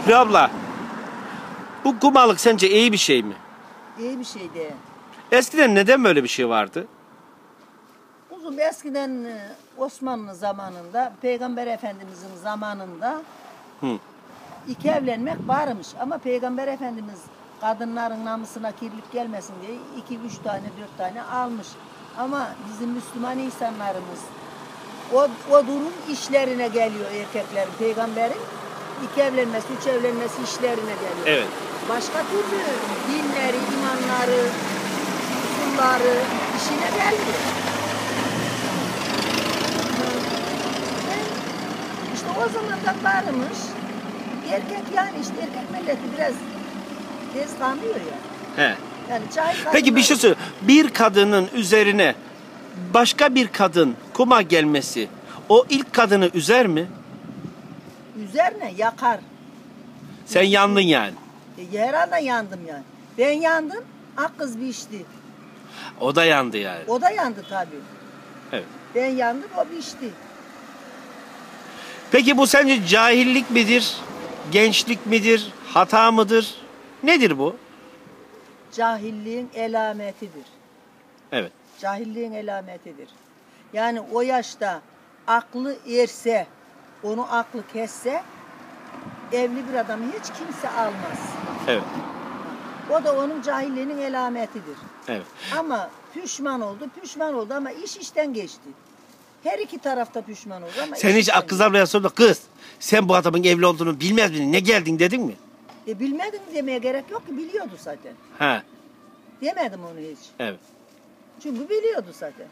Hülya abla, bu kumalık sence iyi bir şey mi? İyi bir şey değil. Eskiden neden böyle bir şey vardı? Uzun eskiden Osmanlı zamanında, Peygamber Efendimizin zamanında iki evlenmek varmış. Ama Peygamber Efendimiz kadınların namusuna kirlilik gelmesin diye 2, 3 tane, 4 tane almış. Ama bizim Müslüman insanlarımız o durum işlerine geliyor erkeklerin, peygamberin. 2 evlenmesi, 3 evlenmesi işlerine geliyor. Evet. Başka türlü dinleri, imanları, usulları işine gelmiyor. İşte o zamandan varmış. Erkek yani işte erkek milleti biraz tez kanıyor ya. He. Yani cahil Peki bir şey söyle. Bir kadının üzerine başka bir kuma gelmesi o ilk kadını üzer mi? üzerine yakar. Sen yandın yani. Herhalde yandım yani. Ben yandım, kız biçti. O da yandı yani. O da yandı tabii. Evet. Ben yandım, o biçti. Peki bu sence cahillik midir? Gençlik midir? Hata mıdır? Nedir bu? Cahilliğin elametidir. Evet. Cahilliğin elametidir. Yani o yaşta aklı erse, onu aklı kesse, evli bir adamı hiç kimse almaz. Evet. O da onun cahilliğinin elametidir. Evet. Ama pişman oldu ama iş işten geçti. Her iki tarafta pişman oldu ama Sen hiç kız ablaya sordun, kız sen bu adamın evli olduğunu bilmez miydin? Ne geldin dedin mi? Bilmedin demeye gerek yok ki, biliyordu zaten. Ha. Demedim onu hiç. Evet. Çünkü biliyordu zaten.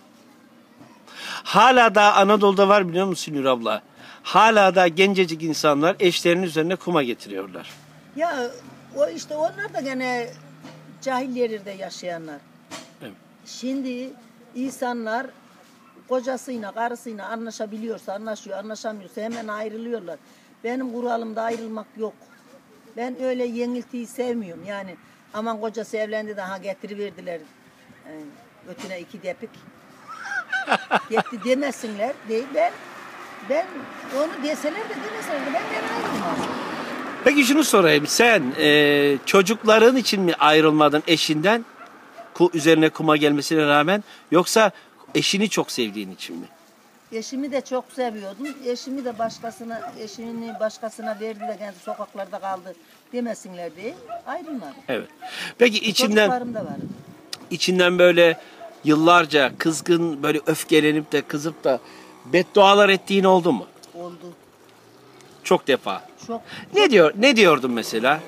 Hala da Anadolu'da var biliyor musun Nur abla? Hala da gencecik insanlar eşlerinin üzerine kuma getiriyorlar. Ya o işte onlar da gene cahil yerlerde yaşayanlar. Evet. Şimdi insanlar kocasıyla, karısıyla anlaşabiliyorsa anlaşıyor, anlaşamıyorsa hemen ayrılıyorlar. Benim kuralımda ayrılmak yok. Ben öyle yeniltiyi sevmiyorum. Yani aman kocası evlendi daha getiriverdiler. Yani, ötüne 2 depik. Gitti demesinler. Değil. Ben onu deseler de demeseler de ben ayrılmaz. Peki şunu sorayım. Sen çocukların için mi ayrılmadın eşinden? Üzerine kuma gelmesine rağmen, yoksa eşini çok sevdiğin için mi? Eşimi de çok seviyordum. Eşimi de eşini başkasına verdi de kendi sokaklarda kaldı demesinler diye ayrılmadım. Evet. Peki Çocuklarım da vardı. içinden böyle yıllarca kızgın, böyle öfkelenip de kızıp da beddualar ettiğin oldu mu? Oldu. Çok defa. Çok. Ne diyordun mesela?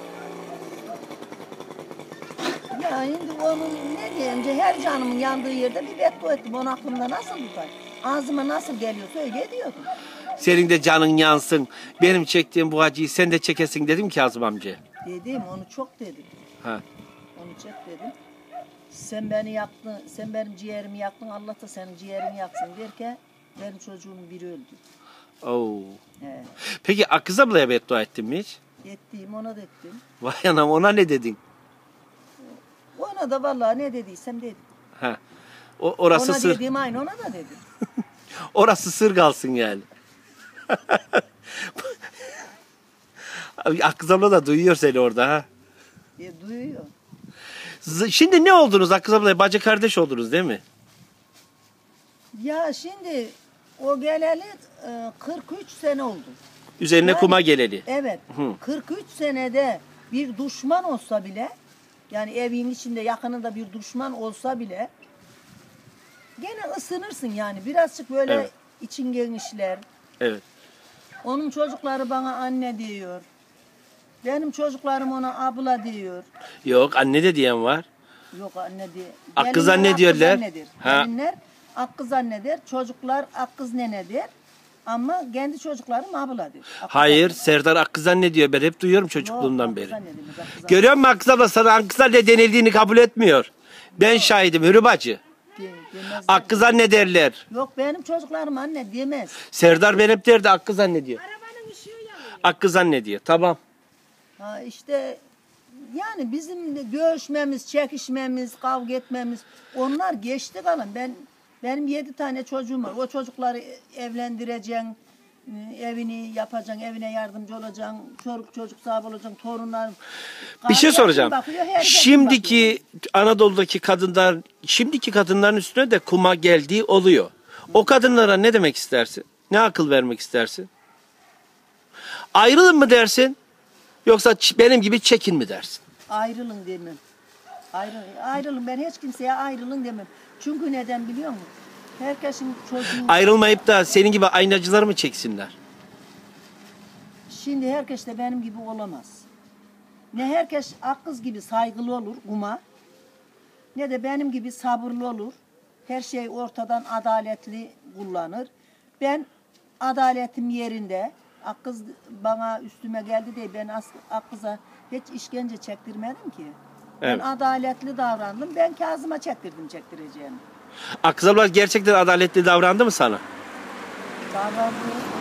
Ya şimdi onun ne diyeyim, her canımın yandığı yerde bir beddua ettim. Onu aklımda nasıl tutar? Ağzıma nasıl geliyorsa öyle diyordum. Senin de canın yansın. Benim çektiğim bu acıyı sen de çekesin dedim Kazım amca. Dedim, onu çok dedim. Ha. Onu çek dedim. Sen beni yaktın, sen benim ciğerimi yaktın, Allah da senin ciğerini yaksın derken benim çocuğumun biri öldü. Oo. He. Peki Akız ablaya beddua ettin mi hiç? Ettiğim ona da ettim. Vay anam, ona ne dedin? Ona da vallahi ne dediysem dedim. Ha. Orası ona sır. dediğim aynı ona da dedim. Orası sır kalsın yani. Akız abla da duyuyor seni orada ha. Duyuyor. Şimdi ne oldunuz Akız abla? Bacı kardeş oldunuz değil mi? Ya şimdi o geleli 43 sene oldu. Üzerine Yani, kuma geleli. Evet. Hı. 43 senede bir düşman olsa bile, yani evin içinde yakınında bir düşman olsa bile gene ısınırsın yani. Birazcık böyle Evet. için genişler. Evet. Onun çocukları bana anne diyor. Benim çocuklarım ona abla diyor. Yok, anne de diyen var. Yok anne diye. Akkız Gelinler anne diyorlar. akkız annedir. Ha. Gelinler akkız anne der. Çocuklar akkız nene der. Ama kendi çocuklarım abla diyor. Hayır, Serdar Akkız anne diyor. Ben hep duyuyorum çocukluğumdan Yok, beri. akkız anne demiş, akkız anne. Görüyor musun Akkız abla, sana Akkız anne denildiğini kabul etmiyor. Ben şahidim Hürü bacı. Demezler. Akkız anne derler. Yok benim çocuklarım anne demez. Serdar ben hep derdi Akkız anne diyor. Akkız anne diyor. Tamam. Ha işte yani bizim de görüşmemiz, çekişmemiz, kavga etmemiz onlar geçti kalan. Benim 7 tane çocuğum var. O çocukları evlendireceğim. Evini yapacaksın, evine yardımcı olacaksın, çocuk sahibi olacaksın, torunların. Bir şey soracağım. Bakıyor, herkes Şimdiki Anadolu'daki kadınlar, şimdiki kadınların üstüne de kuma geldiği oluyor. O kadınlara ne demek istersin? Ne akıl vermek istersin? Ayrılın mı dersin? Yoksa benim gibi çekin mi dersin? Ayrılın demem. Ayrılın. Ben hiç kimseye ayrılın demem. Çünkü neden biliyor musun? Herkesin çocuğu... Ayrılmayıp da senin gibi aynacıları mı çeksinler? Şimdi herkes de benim gibi olamaz. Ne herkes Akkız gibi saygılı olur kuma, ne de benim gibi sabırlı olur. Her şey ortadan adaletli kullanır. Ben adaletim yerinde. Akkız bana üstüme geldi diye ben Akkız'a hiç işkence çektirmedim ki. Evet. Ben adaletli davrandım. Ben Kazım'a çektireceğimi. Akkız abla gerçekten adaletli davrandı mı sana? Davrandı.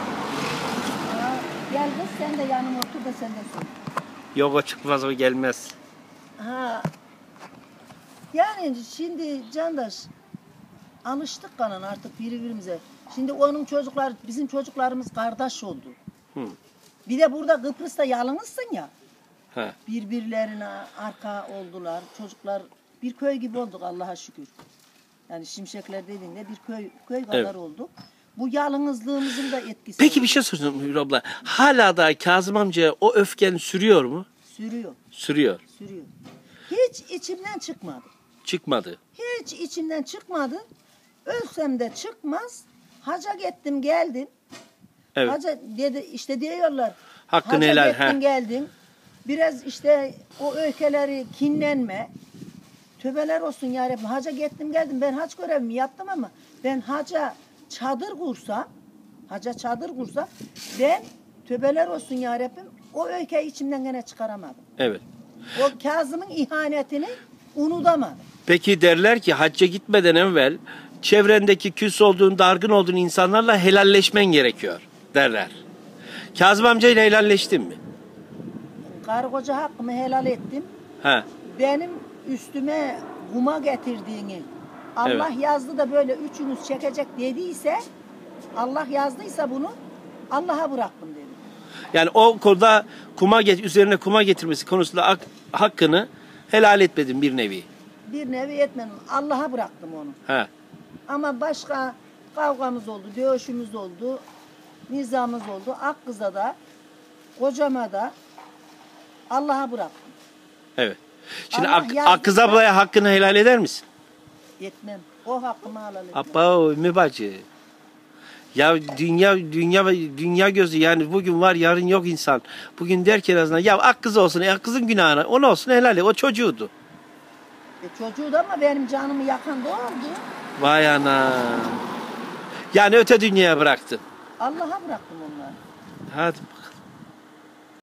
Gel kız sen de yanıma otur da sen de sor. Yok o çıkmaz, o gelmez. Ha. Yani şimdi Candaş alıştık kanan artık birbirimize. Şimdi onun çocuklar, bizim çocuklarımız kardeş oldu. Hı. Bir de burada Kıbrıs'ta yalnızsın ya. He. Birbirlerine arka oldular. Çocuklar bir köy gibi olduk Allah'a şükür. Yani Şimşekler dediğinde bir köy kadar Evet. olduk. Bu yalnızlığımızın da etkisi. Peki oldu. bir şey soracağım Hürrem abla. Hala da Kazım amcaya o öfken sürüyor mu? Sürüyor. Sürüyor. Hiç içimden çıkmadı. Çıkmadı. Hiç içimden çıkmadı. Ölsem de çıkmaz. Haca gittim geldim. Evet. Haca dedi işte diyorlar. Hakkını haca helal, gittim he. geldim. Biraz işte o öyküleri kinlenme. Tövbeler olsun ya Rabbi. Haca gittim geldim. Ben hac görevimi yaptım ama ben haca çadır kursam ben tövbeler olsun ya Rabbim o öyküyü içimden gene çıkaramadım. Evet. O Kazım'ın ihanetini unutamadım. Peki derler ki hacca gitmeden evvel çevrendeki küs olduğun, dargın olduğun insanlarla helalleşmen gerekiyor derler. Kazım amcayla helalleştin mi? Karı koca hakkımı helal ettim. He. Benim üstüme kuma getirdiğini Allah yazdı da böyle üçünüz çekecek dediyse, Allah yazdıysa bunu Allah'a bıraktım dedim. Yani o konuda üzerine kuma getirmesi konusunda hakkını helal etmedin bir nevi. Bir nevi etmedim. Allah'a bıraktım onu. He. Ama başka kavgamız oldu, dövüşümüz oldu, nizamız oldu. Akkız'a da, kocama da Allah'a bıraktım. Evet. Şimdi Allah Akkız yazdıysa- ablaya hakkını helal eder misin? Etmem. O hakkımı helal etmem. Abba Ümmü bacı. Ya dünya gözü, yani bugün var yarın yok insan. Bugün derken azından ya Akkız olsun, Akkız'ın günahına ona olsun helal et. O çocuğudu. Çocuğu da ama benim canımı yakan da oldu. Vay ana. Yani öte dünyaya bıraktın. Allah'a bıraktım onları. Hadi bakalım.